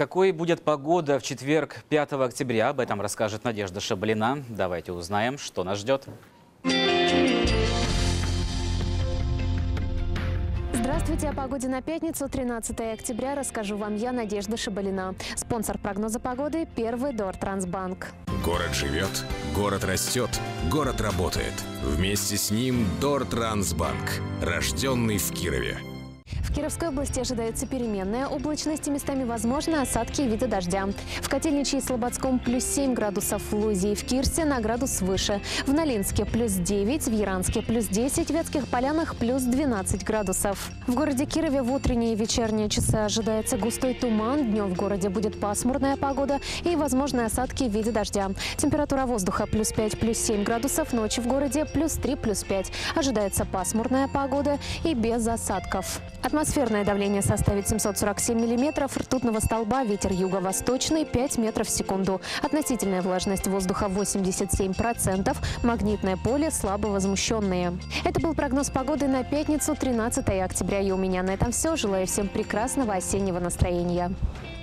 Какой будет погода в четверг, 5 октября? Об этом расскажет Надежда Шабалина. Давайте узнаем, что нас ждет. Здравствуйте, о погоде на пятницу, 13 октября, расскажу вам я, Надежда Шабалина. Спонсор прогноза погоды – Первый Дортрансбанк. Город живет, город растет, город работает. Вместе с ним Дортрансбанк, рожденный в Кирове. В Кировской области ожидается переменная облачность и местами возможны осадки в виде дождя. В Котельниче и Слободском плюс 7 градусов, в Лузе и в Кирсе на градус выше. В Нолинске плюс 9, в Яранске плюс 10, в Вятских Полянах плюс 12 градусов. В городе Кирове в утренние и вечерние часы ожидается густой туман. Днем в городе будет пасмурная погода и возможны осадки в виде дождя. Температура воздуха плюс 5, плюс 7 градусов, ночью в городе плюс 3, плюс 5. Ожидается пасмурная погода и без осадков. Атмосферное давление составит 747 миллиметров, ртутного столба, ветер юго-восточный 5 метров в секунду. Относительная влажность воздуха 87%, магнитное поле слабо возмущенное. Это был прогноз погоды на пятницу, 13 октября. И у меня на этом все. Желаю всем прекрасного осеннего настроения.